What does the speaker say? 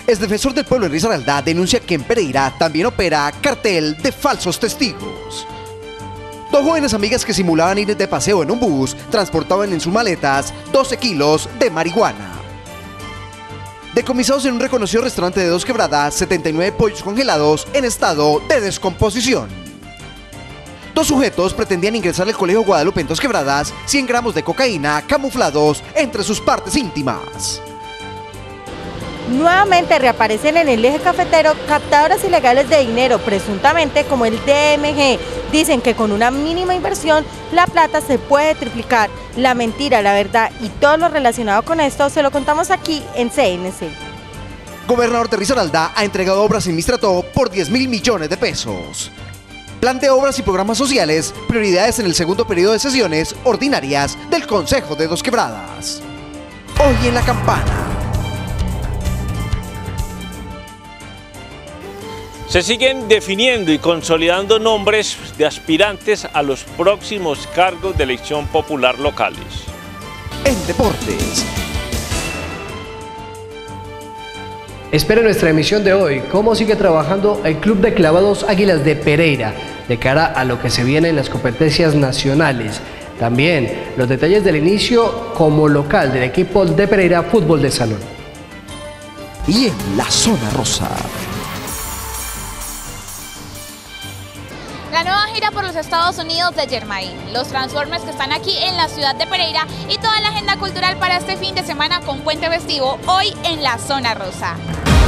El defensor del pueblo en Risaralda denuncia que en Pereira también opera cartel de falsos testigos. Dos jóvenes amigas que simulaban ir de paseo en un bus transportaban en sus maletas 12 kilos de marihuana. Decomisados en un reconocido restaurante de Dos Quebradas, 79 pollos congelados en estado de descomposición. Dos sujetos pretendían ingresar al colegio Guadalupe en Dos Quebradas 100 gramos de cocaína camuflados entre sus partes íntimas. Nuevamente reaparecen en el eje cafetero captadoras ilegales de dinero, presuntamente como el DMG. Dicen que con una mínima inversión la plata se puede triplicar. La mentira, la verdad y todo lo relacionado con esto se lo contamos aquí en CNC. Gobernador de Risaralda ha entregado obras en Mistrató por 10.000 millones de pesos. Plan de obras y programas sociales, prioridades en el segundo periodo de sesiones ordinarias del Consejo de Dos Quebradas. Hoy en La Campana. Se siguen definiendo y consolidando nombres de aspirantes a los próximos cargos de elección popular locales. En deportes. Espere nuestra emisión de hoy, cómo sigue trabajando el Club de Clavados Águilas de Pereira de cara a lo que se viene en las competencias nacionales. También los detalles del inicio como local del equipo de Pereira Fútbol de Salón. Y en la zona rosa. La nueva gira por los Estados Unidos de Germain, los Transformers que están aquí en la ciudad de Pereira y toda la agenda cultural para este fin de semana con puente festivo hoy en la zona rosa.